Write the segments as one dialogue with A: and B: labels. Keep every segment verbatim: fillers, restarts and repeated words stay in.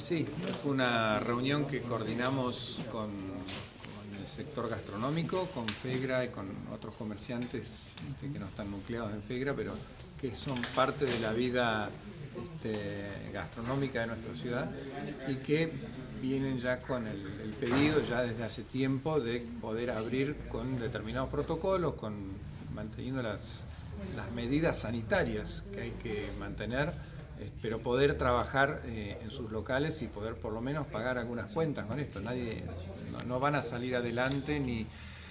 A: Sí, fue una reunión que coordinamos con, con el sector gastronómico, con FEGRA y con otros comerciantes este, que no están nucleados en FEGRA, pero que son parte de la vida este, gastronómica de nuestra ciudad y que vienen ya con el, el pedido ya desde hace tiempo de poder abrir con determinados protocolos, con manteniendo las, las medidas sanitarias que hay que mantener, pero poder trabajar eh, en sus locales y poder por lo menos pagar algunas cuentas con esto. Nadie, no, no van a salir adelante ni,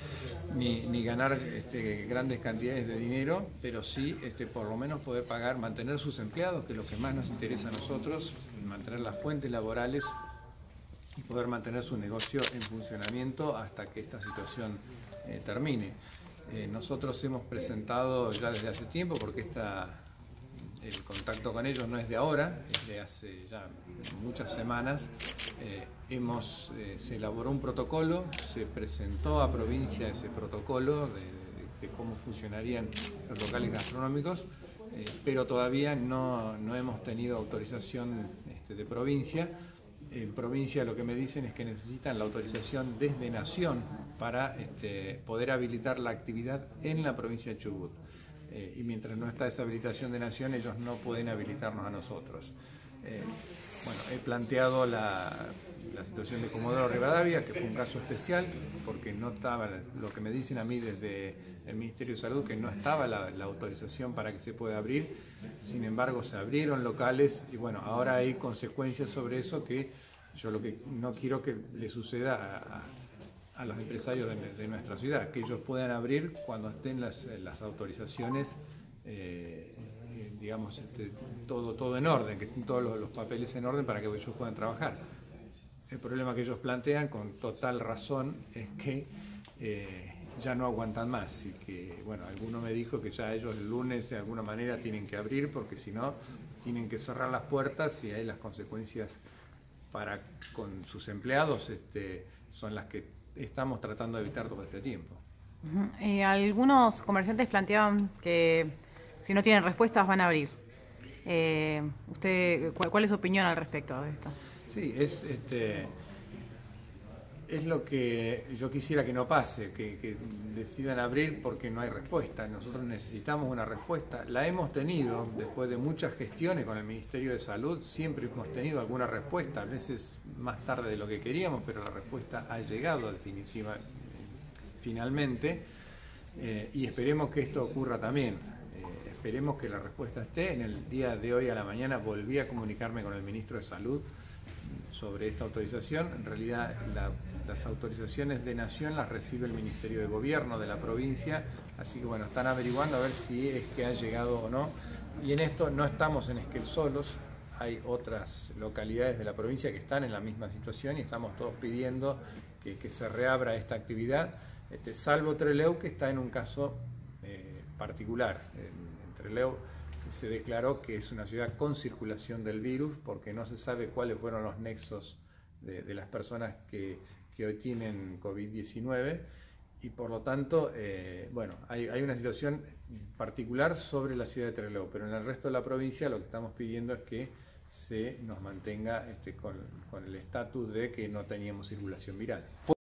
A: ni, ni ganar este, grandes cantidades de dinero, pero sí este, por lo menos poder pagar, mantener sus empleados, que es lo que más nos interesa a nosotros, mantener las fuentes laborales y poder mantener su negocio en funcionamiento hasta que esta situación eh, termine. Eh, nosotros hemos presentado ya desde hace tiempo, porque esta el contacto con ellos no es de ahora, es de hace ya muchas semanas. Eh, hemos, eh, se elaboró un protocolo, se presentó a provincia ese protocolo de, de, de cómo funcionarían los locales gastronómicos, eh, pero todavía no, no hemos tenido autorización este, de provincia. En provincia lo que me dicen es que necesitan la autorización desde Nación para este, poder habilitar la actividad en la provincia de Chubut. Eh, y mientras no está esa habilitación de Nación, ellos no pueden habilitarnos a nosotros. Eh, bueno, he planteado la, la situación de Comodoro Rivadavia, que fue un caso especial, porque no estaba, lo que me dicen a mí desde el Ministerio de Salud, que no estaba la, la autorización para que se pueda abrir. Sin embargo, se abrieron locales y bueno, ahora hay consecuencias sobre eso que yo lo que no quiero que le suceda a, a a los empresarios de, de nuestra ciudad, que ellos puedan abrir cuando estén las, las autorizaciones, eh, digamos, este, todo, todo en orden, que estén todos los, los papeles en orden para que ellos puedan trabajar. El problema que ellos plantean, con total razón, es que eh, ya no aguantan más y que, bueno, alguno me dijo que ya ellos el lunes de alguna manera tienen que abrir porque si no, tienen que cerrar las puertas y ahí las consecuencias para con sus empleados este, son las que estamos tratando de evitar todo este tiempo.
B: Uh-huh. eh, algunos comerciantes planteaban que si no tienen respuestas van a abrir. Eh, usted, ¿cuál, ¿Cuál es su opinión al respecto de esto?
A: Sí, es, este, es lo que yo quisiera que no pase, que, que decidan abrir porque no hay respuesta. Nosotros necesitamos una respuesta. La hemos tenido después de muchas gestiones con el Ministerio de Salud, siempre hemos tenido alguna respuesta, a veces más tarde de lo que queríamos, pero la respuesta ha llegado definitiva, finalmente, eh, y esperemos que esto ocurra también. Eh, esperemos que la respuesta esté. En el día de hoy a la mañana volví a comunicarme con el Ministro de Salud sobre esta autorización. En realidad la, las autorizaciones de Nación las recibe el Ministerio de Gobierno de la provincia, así que bueno, están averiguando a ver si es que ha llegado o no. Y en esto no estamos en Esquel solos, hay otras localidades de la provincia que están en la misma situación y estamos todos pidiendo que, que se reabra esta actividad, este, salvo Trelew, que está en un caso eh, particular. En, en Trelew se declaró que es una ciudad con circulación del virus porque no se sabe cuáles fueron los nexos de, de las personas que, que hoy tienen COVID diecinueve y por lo tanto, eh, bueno, hay, hay una situación particular sobre la ciudad de Trelew, pero en el resto de la provincia lo que estamos pidiendo es que se nos mantenga este, con, con el estatus de que no teníamos circulación viral.